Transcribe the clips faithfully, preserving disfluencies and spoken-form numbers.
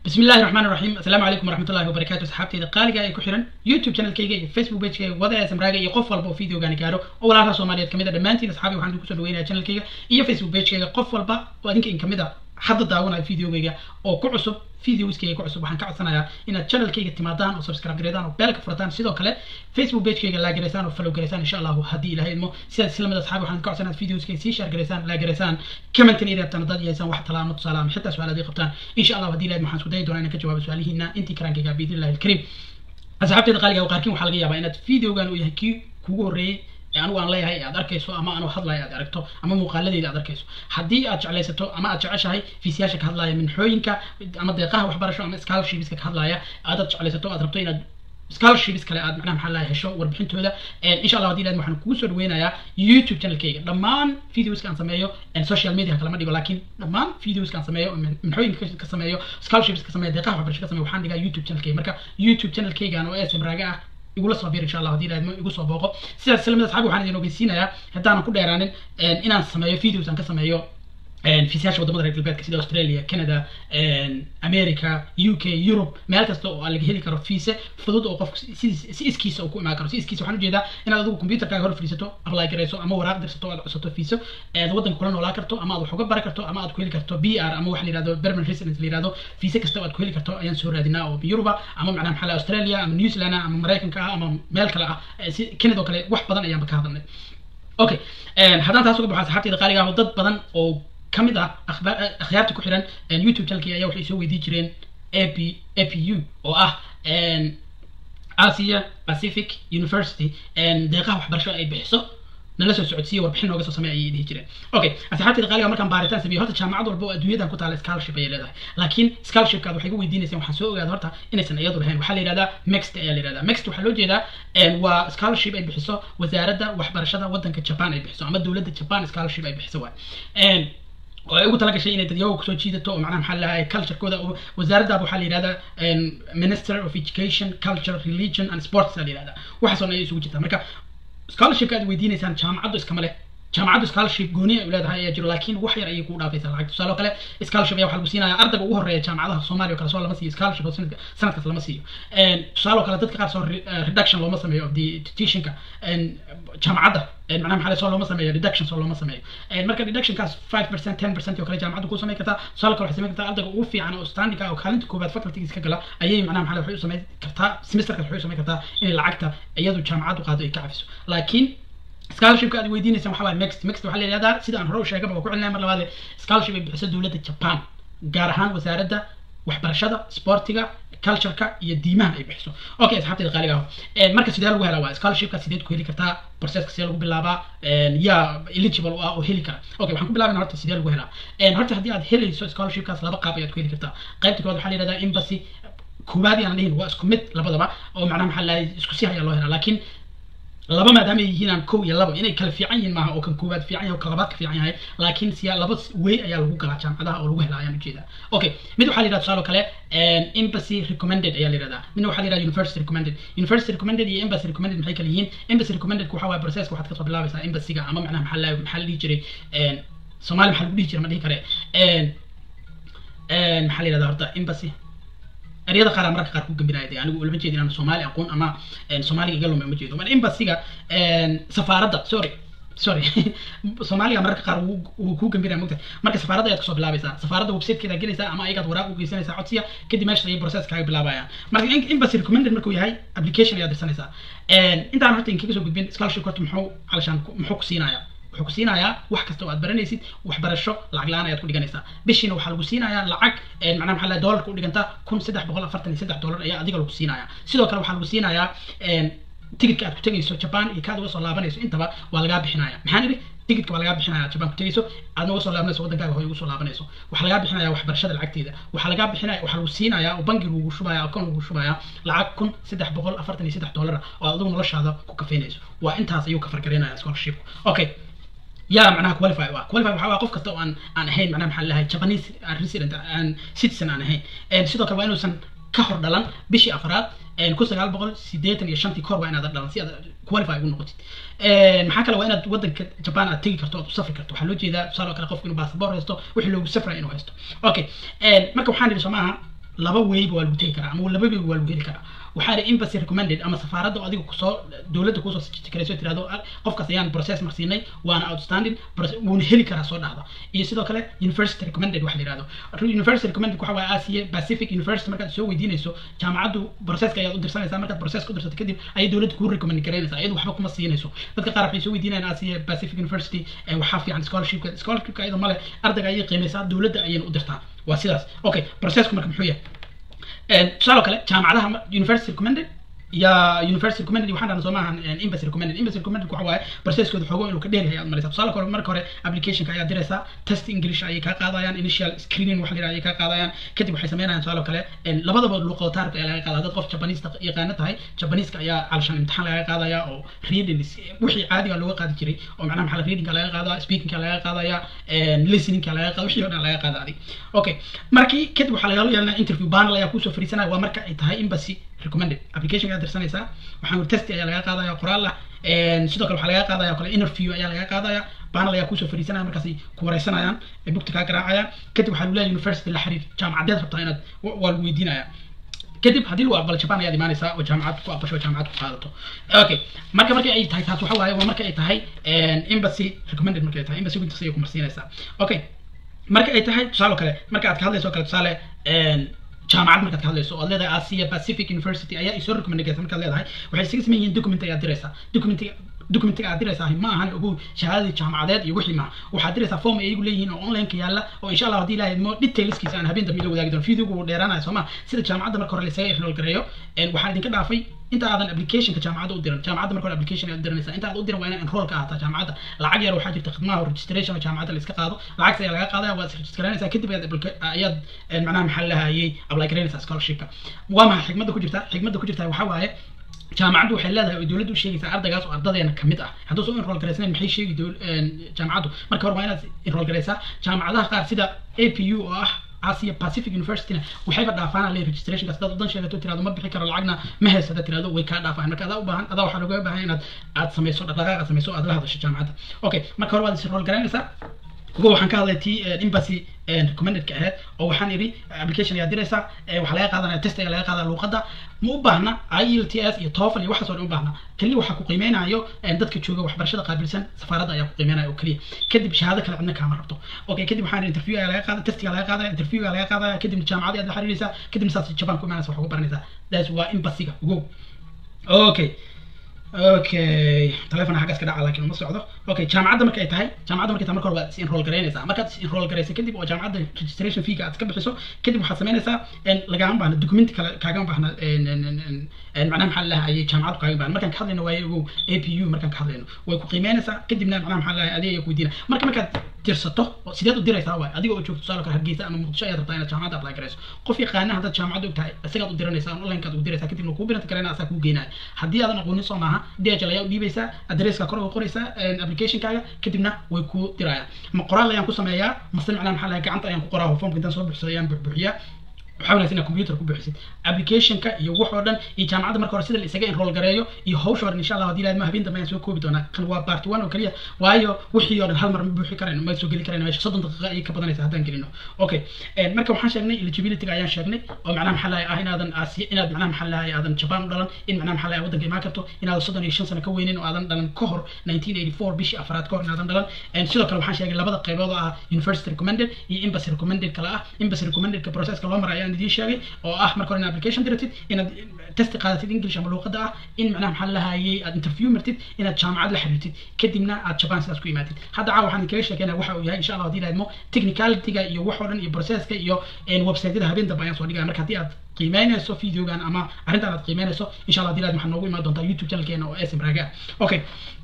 بسم الله الرحمن الرحيم. السلام عليكم ورحمة الله وبركاته. صحابتي قالقة أي كحرن يوتيوب channel كيجي فيسبوك بيج كيجي وضع سمراجة يقف والبو فيديو جاني كارو أول عشرة صوماليات كميدا دمانتي أصحابي وحنا كوسو دوينا channel كيجي إيه فيسبوك بيج كيجي قف والبا وأدينك إن كميدا حد داونا الفيديو كيجي أو كعصب فيديوز كيجي كعصب وحنا كعصنا إن channel كيجي تمادان أو سبسكرايب جريدان أو بالك فرتان سيدو كله فيسبوك بيج كيجي لا جريسان أو فلو جريسان إن شاء الله هدي له إلمو سيد سلمة أصحابي وحنا كعصنا الفيديوز كيجي سيشار جريسان لا جريسان كمان تنيري بتنضاد يسان واحد طلع نط سلام حتى سؤال هذه قبتان إن شاء الله هدي له محن سوداي دونا إنك جواب سؤالهنا أنت كرانك بإذن الله الكريم. أصحابتي قالقة وقاركين وحلقية بينات فيديو قالوا يحكي كوري يعني وأنا لا هي أقدر كيسو أما أنا وحد لا أقدر كتو أما مقالدي أقدر كيسو حدي أرجع ستو أما أرجع شيء في سياسة كهذا لا من حوينك أما دقيقة وحبر شو أما سكالشي بس كهذا لا أرجع ستو أضربتو إلى سكالشي بس كلا أد معناه محل هشوا وربحين تودا إن شاء الله هذه لازم محن كوسر وينا يا يوتيوب channel كي لما فيديوز كان سمايو إن سوشيال ميديا كلام دي ولكن لما فيديوز كان سمايو من حوين كسمايو سكالشي بس كسمايو دقيقة وحبر شو كسمايو وحن دقيقة يوتيوب channel كي مركا يوتيوب channel كي كانوا اسم راجع يقول صبير إن شاء الله هذه لازم يقول صباقه سيد سلمة أصحابي وحنا جنوب السينا يا حتى أنا كل إيران إن أنا سمايو فيديوز أنا كسمايو في سياسة ودمر البلاد كسيدة أستراليا كندا أمريكا يوكي يوروب ما كستو اللي هيلي كرو فيسة فضود أوقف سيس كيس أو كوي ما كرو سيس كيس وحنا جدا إن هذا الكمبيوتر كهرب فيسته أبلاي كريسو أما ورق درستو على أسطو فيسو هذا وضع كلنا ولا كرتو أما هذا حقوق بركرتو أما هذا كويل كرتو بي آر أما واحد يرادو برمن ريسنت اللي يرادو فيسة كستو هذا كويل كرتو أيان سوريا دينا أو بيوروبا أما معنا محل أستراليا أما نيوزيلندا أما أمريكا كا أما مالك لا كندا وكله واحد بدن أيام بكهذا أوكي هذا تاسو بحث حتى دقائق أو ضد بدن أو كميدا أخبار أخيارتي كحران يوتيوب channel كي أيوة يسوي دي جرين إيه بي إيه بي يو أو أه إن آسيا باسيفيك يونيفرسيتي إن دقيقة وحبر شو أي بحثه نلسه السعودية وربحنا وقصة سماء أي دي جرين أوكي أسحبت دقائق مركب باريتان سبيه هذا الجامعة ضربوا الدنيا ده كنت على سكالشيب يلا لكن سكالشيب كذا حيجوا يديني سيم حسوا قاعد هرتا إن سنة يضرب هين وحلي هذا ميكست يلا هذا ميكست وحلو جدا إن وسكالشيب أي بحثه وزارة وحبر شذا ودن كجبان أي بحثه أما الدولة الجبان سكالشيب أي بحثه إن وأقول لك شيء إن تديو كسو شيء ده معناه محلها culture كذا وزارة أبو حلي هذا Minister of Education, Culture, Religion and Sports اللي هذا وحصلنا يسوي جدا مركا scholarship كذا ويديني سان جامعة عدو إسكمله جامعة عدو scholarship جوني أولاد هاي يجرو لكن وحير أي يكون رافيس العقد سؤال وكله scholarship يا وحلو سينا أرض بوه الرئي جامعة الصومالي وكله سؤال مسي scholarship سنة سنة كسر مسي سؤال وكله تذكر صار reduction لو مسمى of the teaching كا جامعة ده معناه محل سؤال لو مسمى reduction سؤال لو مسمى مركز reduction كاس five percent ten percent وكله جامعة عدو كوسمى كتا سؤال وكله حسمى كتا أرض وفي عن أستراليا أو خالد كوبات فترة تيجي كلا أيه معناه محل حيو سمى كتا semester كحيو سمى كتا إن العقد أيضا جامعة وقادو يكعفسوا لكن scholarship كاد ويديني سمح حوالي ميكست ميكست وحلي هذا سيدا عن هروش شيء قبل وكلنا مرة هذا scholarship بحسد دولة اليابان جارهان وزارة وحبرشة سبورتيكا culture كا يديمان أي بحسه أوكي أصحابتي الغالية مركز سيدا لو هلا scholarship كسيدات كهيلي كتا process كسيدا لو باللابا يا eligible أو هيلي كا أوكي وحنكون باللابا نهارت سيدا لو هلا نهارت هدي هاد هيلي scholarship كاس لابا قابيات كهيلي كتا قيمتك كود حلي هذا embassy كوبادي أنا لين واسكمت لبضبا أو معناه محل إسكوسيها يا الله هنا لكن لبا ما دام يهينا كو يلبا إني كل في عين معه أو كم كوبات في عين أو كلبات في عين هاي لكن سيا لبس وي أيا لهو كلا جام هذا أو لهو هلا يعني كذا أوكي مدو حالي راد سالو كله embassy recommended أيا لرادا منو حالي راد university recommended university recommended يا embassy recommended محي كليين embassy recommended كو حوا process كو حد كتب لا بس embassy كا أمام معناه محل محل يجري سومالي محل بدي يجري ما ده كره محل راد هرتا embassy أريد قرار مرة قرار كوجن بنايته يعني أقول بنتي دينا الصومالي أكون أما الصومالي قالوا من بنتي دوما إمباسيجا سفارة سوري سوري الصومالي مرة قرار وكوجن بنايته ممكن مرة سفارة يتكسب بلابسة سفارة وبسيط كذا جلسة أما أيقظ وراء وجلسة ساعة عطية كده ماشي زي بروسيس كاي بلابايا مرة إنك إمباسي ريكومندد مركوي هاي أبليكيشن يا درسنا سا أنت عرفت إنك كيسو بين سكالشيب كنت محو علشان محو سينايا wuxuu siinayaa wax kasta oo aad baranaysid wax barasho lacag la'aan ayaad ku dhiganaysaa bishiina waxa lagu siinayaa lacag ee macnaha maxaa la dollarka u dhiganta kun saddex boqol afartan iyo saddex dollar ayaa adiga lagu siinayaa sidoo kale waxa lagu siinayaa ee tigidhka aad ku tagayso Japan iyo kaad uga soo laabanayso intaba waa laga bixinayaa maxaan idhi tigidhka waa laga bixinayaa Japan ku tagayso aadna uga soo laabanayso wadankaaga hooyo uga soo laabanayso waxa laga bixinayaa waxbarashada lacagteeda waxa laga bixinayaa waxa lagu siinayaa oo bangiga ugu shubayaa account ugu shubayaa lacag kun saddex boqol afartan iyo saddex dollar oo adigu noloshaada ku kafeynayso waa intaas ayuu ka fargareynayaa scholarship okay يا معناها كواليفاي وا كواليفاي waxa waa qof kasta oo aan aan ahayn macnaha maxaa lahayd Japanese resident and citizen aan ahayn ee sidoo kale waa inuusan ka hor dhalan bishii afraad ee kun sagaal boqol siddeetan iyo shan tii kor waa inaad dhalan si aad qualify ugu noqotid ee maxaa kale waa inaad wadanka Japan aad tagi karto oo safri karto waxa loo jeedaa soo kale qofku inuu passport haysto wixii loogu safray inuu haysto okay ee marka waxaan idin Soomaha laba wayba waa lagu tegi karaa ama laba wayba waa lagu heli karaa waxaa embassy recommended ama safaaradda adiga kusoo dawladda kusoo karayso tirado qofkaas ayaan process marsiinay waana outstanding wuuna heli karaa soo dhacda iyo sidoo kale university recommended wax la yiraahdo university recommended waxa waa Asia Pacific University markaad soo weydiinayso jaamacaddu processka ayaad u dirsanaysaa markaad processka u dirsato kadib ay dawladdu ku recommend gareynaysaa iyadu waxba kuma siinayso dadka qaar waxay soo weydiinayaan Asia Pacific University waxa fiican scholarship scholarship ayadu male ardayga ayay qiimaysaa dawladda ayay u dirtaa waa sidaas okay processku marka muxuu yahay tusaale kale jaamacadaha university recommended يا university recommended waxaan dhahnaa Soomahan embassy recommended embassy recommended waxa waaye processkooda xogo inuu ka dheer yahay aad maraysaa tusaale kale marka hore application-ka ayaa diraysaa test English ayay ka qaadayaan initial screening wax la yiraahdo ayay ka qaadayaan kadib waxay sameynayaan tusaale kale labadaba luqadaha ayaa laga qaadaa dad qof Japanese yaqaan tahay Japanese-ka ayaa alshan imtixaan laga qaadaya oo reading wixii caadiga looga qaadi jiray oo macnaha maxaa reading laga qaadaa speaking laga qaadaya listening laga qaadaa wixii oo dhan laga qaadaa okay markii kadib waxa laga yeelanaa interview panel ayaa ku soo fariisanaya waa marka ay tahay embassy recommended application ka dirsanaysa waxaan test ayaa laga qaadaya qoraal ah een sidoo kale waxa laga qaadaya kale interview ayaa laga qaadaya panel ayaa ku soo fariisanaya markaas ku wareysanayaan ee bugta ka garaacaya kadib waxa leeyahay university la xiriir jaamacadeed rabtaa inaad waa lagu weydiinaya kadib hadii loo aqbalo Japan ayaa imaanaysa oo jaamacad ku aqbasho jaamacad ku qaadato okay marka markay ay tahay taas waxa waaye waa marka ay tahay een embassy recommended marka ay tahay embassy winta say ku marsiinaysa okay marka ay tahay tusaale kale marka aad ka hadlayso kale tusaale een jaamacad markaad ka hadlayso oo leedahay Asia Pacific University ayaa isoo recommend gareysay markaad leedahay waxay siga sameeyeen document ayaa diraysaa document document ayaa diraysaa ma ahan ugu shahaadada jaamacadeed iyo wixii ma waxaad diraysaa form ay igu leeyihiin oo online ka yaala oo insha Allah hadii ilaahay mo detailskiisa aan habeen dambe la wadaagi doono video-gu dheeraanayo Soomaa sida jaamacadda marka hore la isaga enroll gareeyo een waxaan idinka dhaafay inta aadan application-ka jaamacadda u diran jaamacadda marka hore application aad diranaysaa inta aad u diran waa inaad enroll ka ahaataa jaamacadda lacag yar waxaa jirta khidmaha registration oo jaamacadda la iska qaado lacagta ayaa laga qaadaya waa register garanaysaa kadib ayaad macnaha maxaa lahayay apply garanaysaa scholarship-ka waa maxay xigmadda ku jirta xigmadda ku jirta waxa waaye jaamacaddu waxay leedahay oo dawladdu sheegaysaa ardaygaas oo ardadeena kamid ah hadduu soo enroll gareysnay maxay sheegi jaamacaddu marka hore waa inaad enroll gareysaa jaamacadaha qaar sida A P U oo ah Asia Pacific University waxay dhaafaan le registration kaas dad wadan sheegato tirado ma bixi karo lacagna ma haysata tirado way ka dhaafaan marka adaa u baahan adaa waxa looga baahan inaad aad sameyso dhaqdhaqaaq sameyso aad la hadasho jaamacadda okay marka hore waad enroll gareynaysaa ugu waxaan ka hadlay tii embassy recommended ka ahayd oo waxaan iri application ayaa diraysaa waxa laga qaadanaya test ayaa laga qaadaa luqadda ma u baahna I E L T S iyo TOEFL iyo waxaas oo dhan u baahna kaliya waxa ku qiimeynayo dadka jooga waxbarashada qaabilsan safaaradda ayaa ku qiimeynaya oo kaliya kadib shahaado kale cidna kaama rabto okay kadib waxaan interview ayaa laga qaadaa test ayaa laga qaadaa interview ayaa laga qaadaa kadib jaamacadda aad la xiriiraysaa kadib saas Japan ku imaanaysa wax ugu baranaysaa that's waa embassy-ga ugu okay okay telefoon xagga iska dhaca laakiin uma socdo okay jaamacadda markay ay tahay jaamacadda markay tahay marka hore waad enroll gareynaysaa markaad enroll gareyso kadib oo jaamacadda registration fee-ga aad ka bixiso kadib waxaad sameynaysaa in lagama baahna document kale kaaga baahna een macnaha maxaa la hayay jaamacaddu kaaga baahna markaan ka hadlayno waaye ugu A P U markaan ka hadlayno way ku qiimeynaysaa kadibna macnaha maxaa la hayay adiga ku weydiina marka markaad tirsato oo sideed u diraysaa waay adiga oo joogto tusaale kale Hargeysa ama Muqdisho ayaad rabtaa inaad jaamacadda apply gareyso qof yaqaana hadda jaamacadda u tahay isaga u diranaysaa online kaad u diraysaa kadibna ku biiranta karayna asaa ku geenaya haddii aadan aqoonin soo maaha D H L ayaa u dhiibaysaa adresska kor ugu qoraysaa application-kaaga kadibna way ku dirayaan ma qoraal ayaan ku sameeyaa mase macnaha maxaa la gacanta ayaan ku qoraa form intaan soo buuxsaday ayaan buuxiyaa waxaan inaad computer ku bixisid application-ka iyo wax oo dhan iyo jaamacadda marka hore sida la isaga enroll gareeyo iyo hawsha hore insha Allah hadii ilaahay ma habeen dambe ayaan soo koobi doonaa kan waa part one oo kaliya waayo wixii oo dhan hal mar ma buuxi karayno ma soo geli karayno meesha soddon daqiiqo ay ka badanaysaa haddaan gelino okay marka waxaan sheegnay eligibility-ga ayaan sheegnay oo macnaha maxaa la ah inaadan Aasiya inaad macnaha maxaa la aadan Japan u dhalan in macnaha maxaa la waddanka imaan karto inaad soddon iyo shan sano ka weynin oo aadan dhalan ka hor nineteen eighty-four bishii afraad ka hor inaadan dhalan sidoo kale waxaan sheegay labada qaybood oo ah university recommended iyo embassy recommended kala ah embassy recommended ka process-ka loo maray ayaan idin sheegay oo ah marka hore application diratid inaad test qaadatid English ama luqadda ah in macnaha maxaa la hayay aad interview martid inaad jaamacad la xiriirtid kadibna aad Japan sidaas ku imaatid hadda caawa waxaan kaga sheekeynaa waxa uu yahay insha Allah hadii la idmo technicality-ga iyo wax oo dhan iyo process-ka iyo website-yada habeen dambe ayaan soo dhigaya marka hadii aad qiimeynayso video-gan ama arrintan aad qiimeynayso insha Allah hadii la idmo waxaan noogu imaan doontaa YouTube channel-keena oo S M Raga okay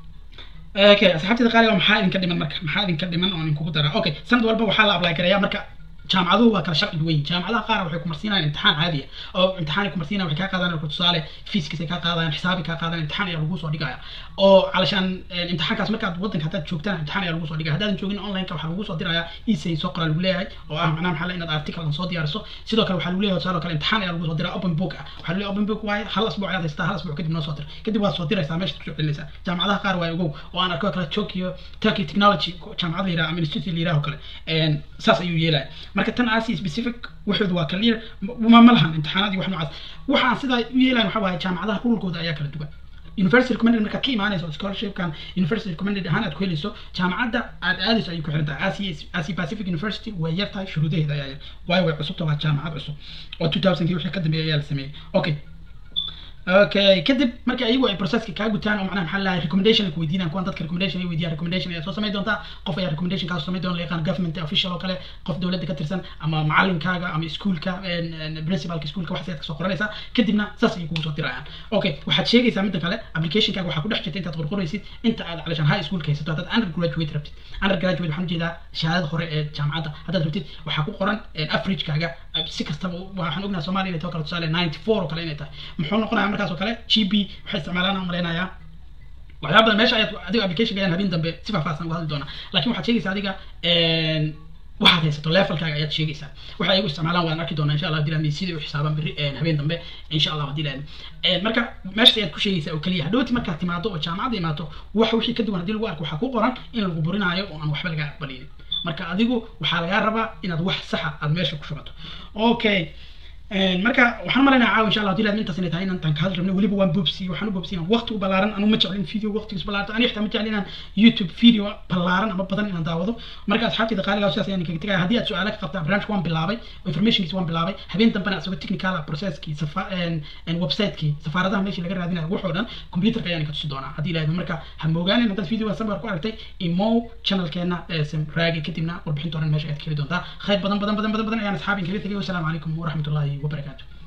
okay asxaabtida qaaliga maxaa idinka dhiman marka maxaa idinka dhiman oo idinku daraa okay sanad walba waxaa la apply gareeyaa marka jaamacaduhu waa kala sharci weyn jaamacadaha qaar waxay ku marsiinayaan imtixaan caadi ah oo imtixaan ay ku marsiinayaan waxay ka qaadaan tusaale fiiskiisa ka qaadaan xisaabi ka qaadaan imtixaan ayaa lagu soo dhigaya oo calashan imtixaankaas markaad waddanka hadaad joogtaan imtixaan ayaa lagu soo dhigaya haddaadan joogin online ka waxaa lagu soo dirayaa essay soo qoraa lagu leeyahay oo ah macnaha maxaa la inaad article soo diyaariso sidoo kale waxaa lagu leeyahay tusaale kale imtixaan ayaa lagu soo diraa open book ah waxaa lagu leeyahay open book waaye hal asbuuc ayaad haystaa hal asbuuc kadib noo soo dir kadib waad soo diraysaa meesha ku soo celinaysaa jaamacadaha qaar waa ogow oo aan arko kale Tokyo Turkey Technology jaamacada yiraahdo ama institute yiraahdo kale saas ayuu yeelay marka tan aasi specific wuxuu waa clear ma malahan imtixaanaadii wax noocaas waxaan sidaa u yeelaan waxa waaye jaamacadaha rulkooda ayaa kala duwan university recommended marka ka imaanayso scholarship kan university recommended ahaan aad ku helayso jaamacadda aad aadayso ay ku xiran tahay Asia Asia Pacific University way yartahay shuruudaheeda ayaa way way cusubta waa jaamacad cusub oo two thousand kii wixii ka dambeeyay ayaa la sameeyay okay okay kadib marka ayagu ay processka ka gutaan oo macnaha maxaa la recommendation ku weydiinaan kuwan dadka recommendation ay weydiiyaan recommendation ay soo sameey doontaa qof ay recommendation ka soo sameey doon leeqan government official oo kale qof dawladda ka tirsan ama macallinkaaga ama iskuulka principalka iskuulka wax ka soo qoranaysa kadibna saas ay kugu soo dirayaan okay waxaad sheegaysaa mid kale application kaaga waxa ku dhex jirta intaad qorqoraysid inta aad calashan high school ka haysato hadaad undergraduate rabtid undergraduate waxaan jeedaa shahaadada hore ee jaamacadda hadaad rabtid waxa ku qoran average kaaga si kastaba waxaan ognahay Soomaaliya inay tookala tusaale ninety-four oo kale inay tahay muxuu noqonayaa markaas oo kale G P waxay isticmaalaan aan maleynayaa waxyaabo badan meesha ayaad adiga application gayan habeen dambe si faahfaahsan uga hadli doona laakiin waxaad sheegaysaa adiga een waxaad haysato levelkaaga ayaad sheegaysaa waxa ay u isticmaalaan waan arki doonaa insha Allah hadii la sidii u xisaaban biri habeen dambe insha Allah hadii la een marka meesha ayaad ku sheegaysaa oo kaliya hadhooti markaad timaado oo jaamacad imaato wax wixii ka duwan hadii lagu arko waxa ku qoran in lagu burinaayo oo aan waxba laga aqbalin marka adigu waxa laga rabaa inaad wax sax ah aad meesha ku shubato okay marka waxaan maleynaa caaw insha Allah hadii la inta sanad tahay inaan tan ka hadalno waliba waan boobsi waxaan u boobsiinaa waqti u balaaran anu ma jeclin video waqtigiis balaaran ani xitaa ma jeclin inaan YouTube video balaaran ama badan inaan daawado marka asxaabtayda qaaliga oo sidaas ayaan kaga tagay hadii aad su'aalo ka qabtaan barnaamijka waan bilaabay informationkiisa waan bilaabay habeen dambana asoo technical processkii safa en website-kii safaaradaha meeshii laga raadinayo wuxuu dhan computer ayaan ka tusi doonaa hadii la marka ha moogaan in dad video sambar ku aragtay imo channelkeena SM raagi kadibna warbixin doonaan meesha aad ka heli doontaa khayr badan badan badan badan ayaan asxaabin kaga tagay wassalaamu calaykum wa rahmatullahi وبركاته.